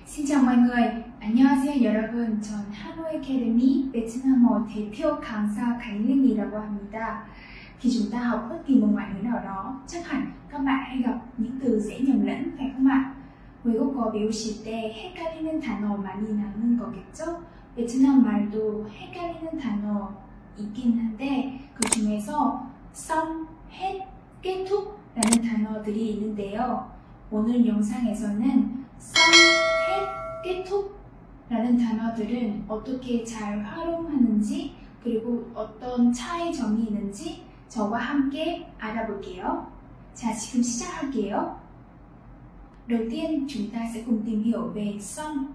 Xin chào mọi người. 안녕하세요 여러분. 전 한호 Academy 베트남어 대표 강사 강linh.이라고 합니다. Khi chúng ta học bất kỳ một ngoại ngữ nào đó, chắc hẳn các bạn hay gặp những từ dễ nhầm lẫn, phải không ạ? 외국어 배우실 때 헷갈리는 단어 많이 나오는 거겠죠? 베트남 말도 헷갈리는 단어 있긴 한데 그 중에서 썸, 헷, 깨툭라는 단어들이 있는데요. 오늘 영상에서는 썸, 헷, 깨툭라는 단어들은 어떻게 잘 활용하는지 그리고 어떤 차이점이 있는지 저와 함께 알아볼게요. 자, 지금 시작할게요. Đầu tiên chúng ta sẽ cùng tìm hiểu về 썸.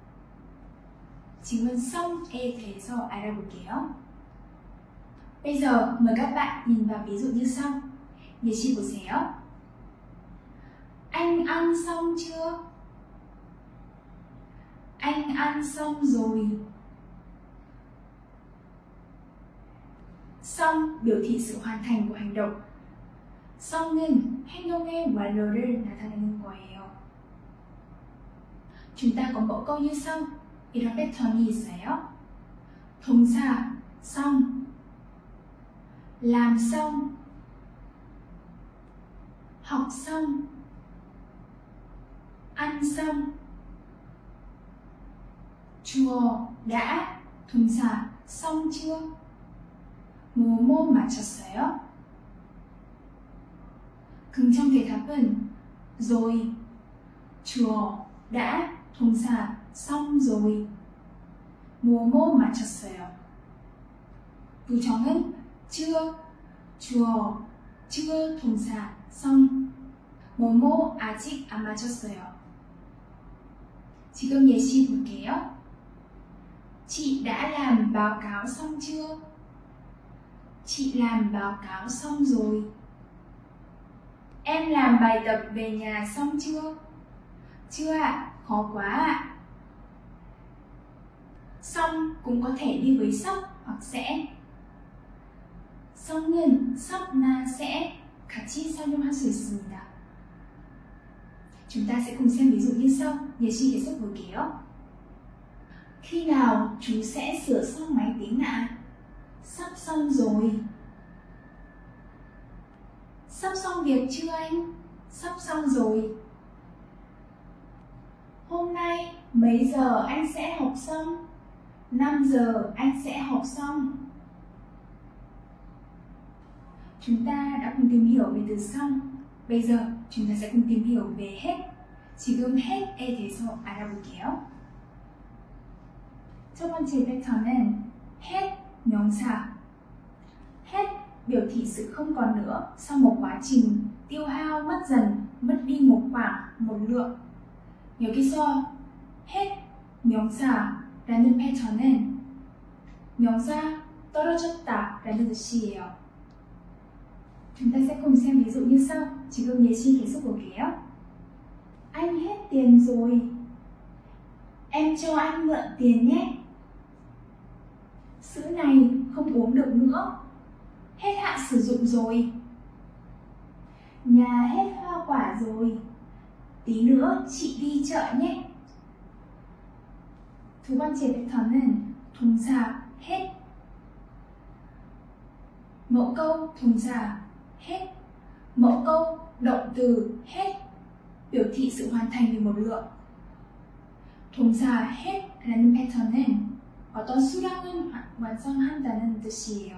지금은 썸에 대해서 알아볼게요. Bây giờ mời các bạn nhìn vào ví dụ như sau. 예시 보세요. Anh ăn xong chưa? Anh ăn xong rồi. xong biểu thị sự hoàn thành của hành động. 성은 행동의 완료를 나타내는 거예요. chúng ta có mẫu câu như sau. 이런 패턴이 있어요. 동사 xong, làm xong, học xong, ăn xong. 주어 đã, 동사 xong chưa? 뭐뭐 마쳤어요? 긍정 대답은 rồi, 주어 đã, 동사 xong rồi. 뭐뭐 마쳤어요? 부정은 chưa, 주어 chưa, 동사 xong. 뭐뭐 아직 안 마쳤어요. 지금 예시 볼게요. Chị đã làm báo cáo xong chưa? Chị làm báo cáo xong rồi. Em làm bài tập về nhà xong chưa? Chưa ạ, khó quá ạ. xong cũng có thể đi với sắp hoặc sẽ. 성은 섭나 sẽ 같이 사용할 수 있습니다. chúng ta sẽ cùng xem ví dụ như sau. 예시 계속 볼게요. khi nào chú sẽ sửa xong máy tính ạ? sắp xong rồi. sắp xong việc chưa anh? sắp xong rồi. hôm nay mấy giờ anh sẽ học xong? 5 giờ anh sẽ học xong. chúng ta đã cùng tìm hiểu về từ xong. bây giờ chúng ta sẽ cùng tìm hiểu về hết. 지금 해에 대해서 알아볼게요. 첫 번째 패턴은 hết 명사. hết biểu thị sự không còn nữa sau một quá trình tiêu hao, mất dần, mất đi một khoảng, một lượng. 여기서 hết 명사라는 패턴은 명사 떨어졌다라는 뜻이에요. chúng ta sẽ cùng xem ví dụ như sau. 지금 예시 계속 볼게요. Anh hết tiền rồi. Em cho anh mượn tiền nhé. sữa này không uống được nữa. hết hạn sử dụng rồi. nhà hết hoa quả rồi. tí nữa chị đi chợ nhé. 두 번째 패턴은 동사 hết. mẫu câu 동사 hết. mẫu câu động từ hết biểu thị sự hoàn thành về một lượng. 동사 해라는 패턴은 어떤 수량을 완성한다는 뜻이에요.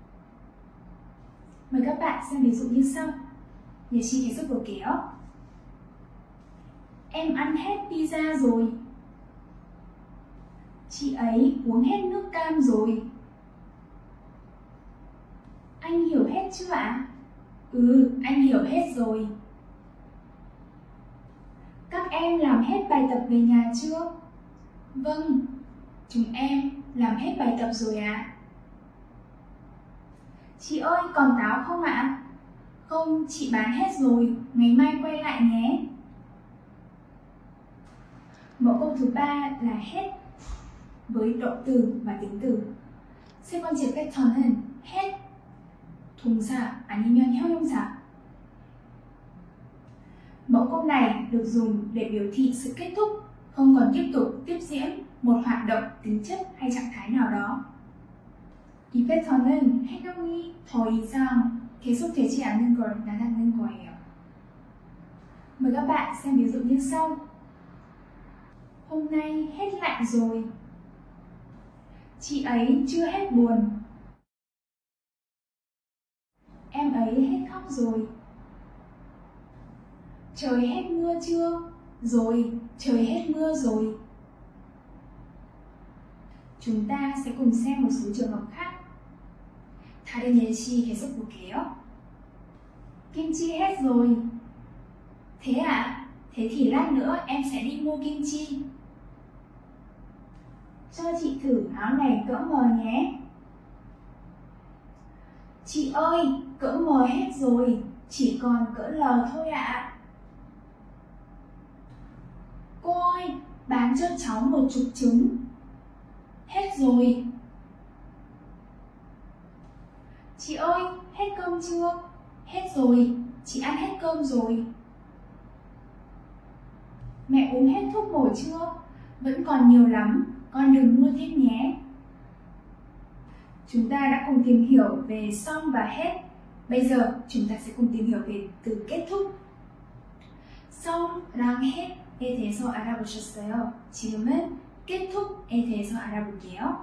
mời các bạn xem ví dụ như sau. 예시 계속 볼게요. Em ăn hết pizza rồi. Chị ấy uống hết nước cam rồi. Anh hiểu hết chưa ạ? Anh hiểu hết rồi. Các em làm hết bài tập về nhà chưa? Vâng, chúng em làm hết bài tập rồi ạ. Chị ơi, còn táo không ạ? Không, chị bán hết rồi, ngày mai quay lại nhé. mẫu câu thứ ba là hết với động từ và tính từ. 세 번째 패턴은 hết 동사 아니면 형용사. mẫu câu này được dùng để biểu thị sự kết thúc, không còn tiếp tục tiếp diễn một hoạt động, tính chất hay trạng thái nào đó. 입에서는 행동이 더 이상 계속되지 않는 걸 나타내는 거예요. Mời các bạn xem ví dụ như sau. Hôm nay hết lạnh rồi. Chị ấy chưa hết buồn. Em ấy hết khóc rồi. Trời hết mưa chưa? Rồi, trời hết mưa rồi. Chúng ta sẽ cùng xem một số trường hợp khác. 다른 예시 계속 볼게요. Kim chi hết rồi. Thế à? Thế thì lát nữa em sẽ đi mua kim chi. Cho chị thử áo này cỡ M nhé. Chị ơi, cỡ M hết rồi, chỉ còn cỡ L thôi ạ. Cô ơi, bán cho cháu một chục trứng. Hết rồi. Chị ơi, hết cơm chưa? Hết rồi, chị ăn hết cơm rồi. Mẹ uống hết thuốc bổ chưa? Vẫn còn nhiều lắm, con đừng mua thêm nhé. Chúng ta đã cùng tìm hiểu về xong và hết. Bây giờ chúng ta sẽ cùng tìm hiểu về từ kết thúc. 성랑 해에 대해서 알아보셨어요. 지금은 kết thúc 에 대해서 알아볼게요.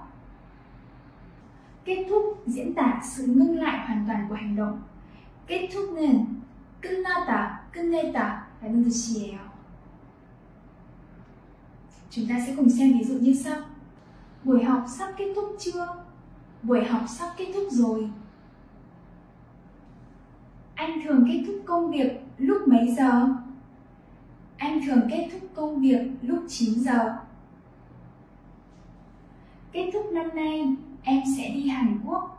kết thúc diễn tả sự ngưng lại hoàn toàn của hành động. kết thúc 는 끝나다, 끝내다 라는 뜻이에요. Chúng ta sẽ cùng xem ví dụ như sau. Buổi học sắp kết thúc chưa? Buổi học sắp kết thúc rồi. Anh thường kết thúc công việc lúc mấy giờ? Anh thường kết thúc công việc lúc 9 giờ. Kết thúc năm nay, em sẽ đi Hàn Quốc.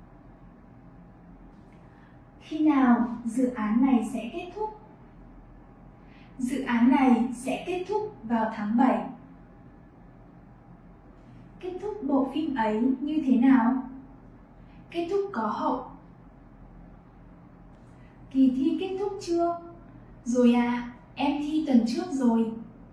Khi nào dự án này sẽ kết thúc? Dự án này sẽ kết thúc vào tháng 7. Kết thúc bộ phim ấy như thế nào? Kết thúc có hậu. Kỳ thi kết thúc chưa? Rồi à, em thi tuần trước rồi.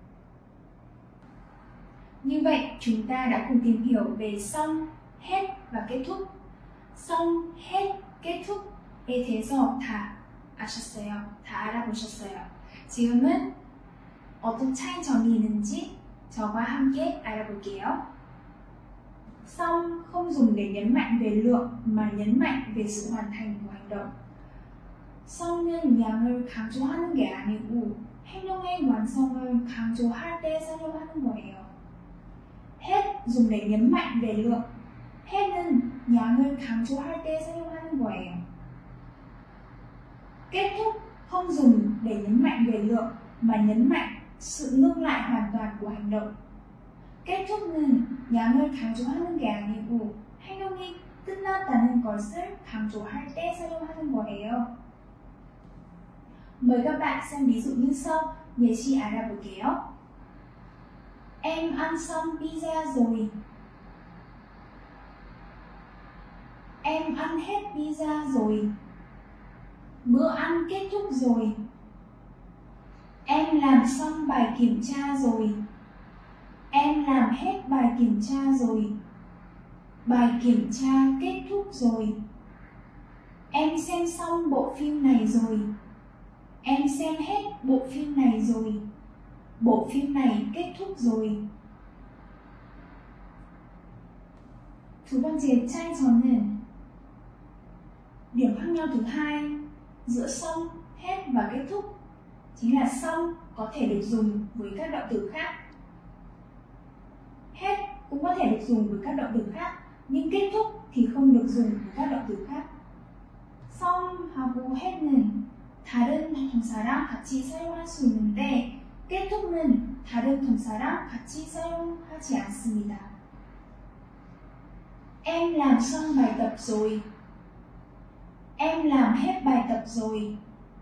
Như vậy, chúng ta đã cùng tìm hiểu về xong, hết và kết thúc. xong, hết, kết thúc 에 대해서 다 아셨어요. 다 알아보셨어요. 지금은 어떤 차이점이 있는지 저와 함께 알아볼게요. xong không dùng để nhấn mạnh về lượng mà nhấn mạnh về sự hoàn thành của hành động. 성은 양을 강조하는 게 아니고 행동의 완성을 강조할 때 사용하는 거예요. hết dùng để nhấn mạnh về lượng. 해는 양을 강조할 때 사용하는 거예요. kết thúc không dùng để nhấn mạnh về lượng mà nhấn mạnh sự ngưng lại hoàn toàn của hành động. kết thúc 는 양을 강조하는 게 아니고 행동이 끝났다는 것을 강조할 때 사용하는 거예요. Mời các bạn xem ví dụ như sau. 예시 알아볼게요. Em ăn xong pizza rồi. Em ăn hết pizza rồi. Bữa ăn kết thúc rồi. Em làm xong bài kiểm tra rồi. Em làm hết bài kiểm tra rồi. Bài kiểm tra kết thúc rồi. Em xem xong bộ phim này rồi. Em xem hết bộ phim này rồi. Bộ phim này kết thúc rồi. 두 번째 차이점은 điểm khác nhau thứ hai giữa xong, hết và kết thúc chính là xong có thể được dùng với các động từ khác. hết cũng có thể được dùng với các động từ khác, nhưng kết thúc thì không được dùng với các động từ khác. 성하고 해는 다른 동사랑 같이 사용할 수 있는데 kết thúc 는 다른 동사랑 같이 사용하지 않습니다. Em làm xong bài tập rồi. Em làm hết bài tập rồi.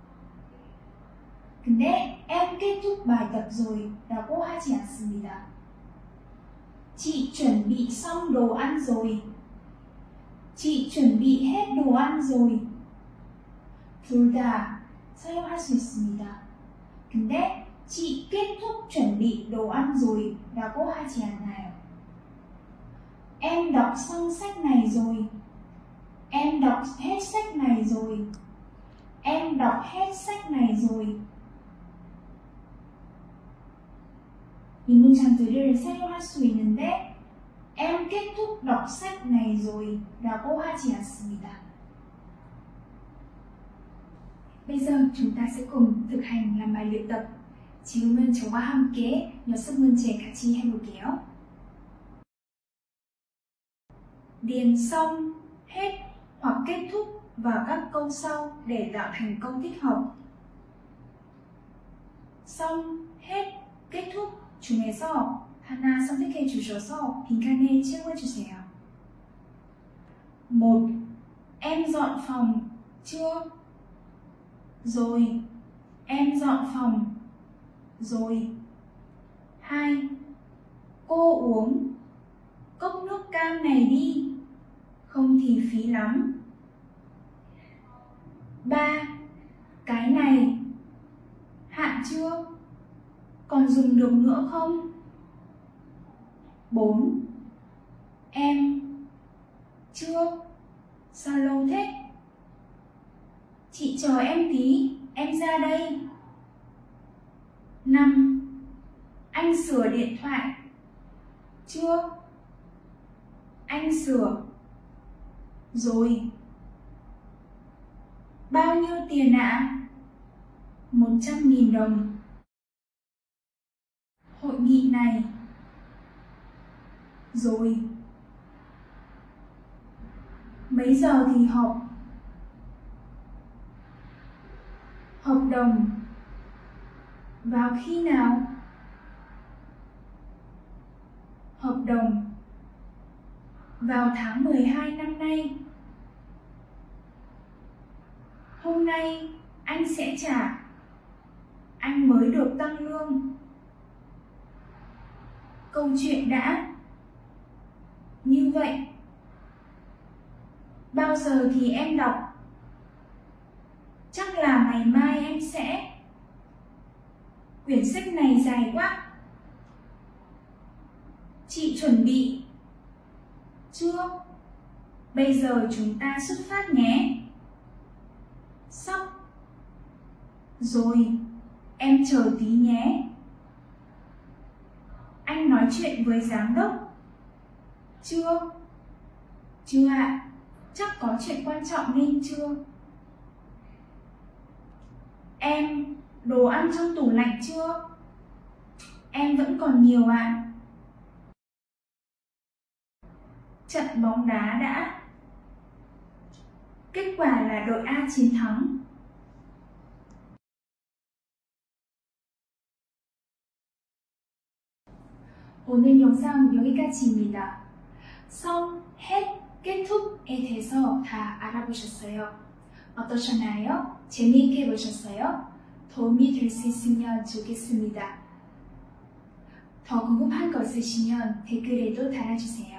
근데 em kết thúc bài tập rồi 라고 하지 않습니다. Chị chuẩn bị xong đồ ăn rồi. Chị chuẩn bị hết đồ ăn rồi. 둘 다 사용할 수 있습니다. 근데 chị kết thúc chuẩn bị đồ ăn rồi 라고 하지 않아요. Em đọc xong sách này rồi. Em đọc hết sách này rồi. Em đọc hết sách này rồi. 이 문장들을 사용할 수 있는데 em kết thúc đọc sách này rồi 라고 하지 않습니다. Bây giờ chúng ta sẽ cùng thực hành làm bài luyện tập. 지금은 저와 함께 6문제 같이 해볼게요. Điền xong, hết hoặc kết thúc vào các câu sau để tạo thành câu tích hợp. xong, hết, kết thúc 중에서 하나 선택해 주셔서 빈칸에 채워 주세요. 1. Em dọn phòng chưa? Rồi. Em dọn phòng rồi. 2. Cô uống cốc nước cam này đi, không thì phí lắm. 3. Cái này hạn chưa? Còn dùng được nữa không? 4. Em chưa? Sao lâu thế? Chị chờ em tí, em ra đây. 5. Anh sửa điện thoại chưa? Anh sửa rồi. Bao nhiêu tiền ạ? 100.000 đồng. Hội nghị này rồi. Mấy giờ thì họp? Hợp đồng vào khi nào? Hợp đồng vào tháng 12 năm nay. Hôm nay anh sẽ trả. Anh mới được tăng lương. Câu chuyện đã như vậy. Bao giờ thì em đọc? Chắc là ngày mai em sẽ. Quyển sách này dài quá. Chị chuẩn bị chưa? Bây giờ chúng ta xuất phát nhé. Sắp rồi, em chờ tí nhé. Anh nói chuyện với giám đốc chưa? Chưa ạ, chắc có chuyện quan trọng nên chưa. Em đồ ăn trong tủ lạnh chưa? Em vẫn còn nhiều ạ. Trận bóng đá đã. Kết quả là đội A chiến thắng. 오늘 영상 여기까지입니다. 성, hết, kết thúc,에 대해서 다 알아보셨어요. 어떠셨나요? 재미있게 보셨어요? 도움이 될 수 있으면 좋겠습니다. 더 궁금한 거 있으시면 댓글에도 달아주세요.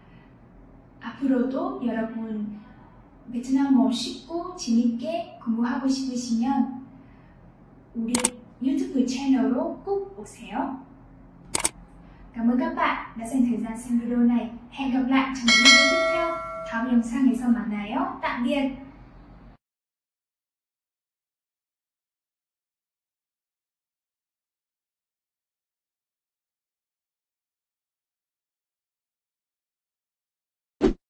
앞으로도 여러분 베트남어 쉽고 재밌게 공부하고 싶으시면 우리 유튜브 채널로 꼭 오세요. Cảm ơn các bạn đã dành thời gian xem video này. Hẹn gặp lại trong những video tiếp theo. 다음 영상에서 만나요. tạm biệt.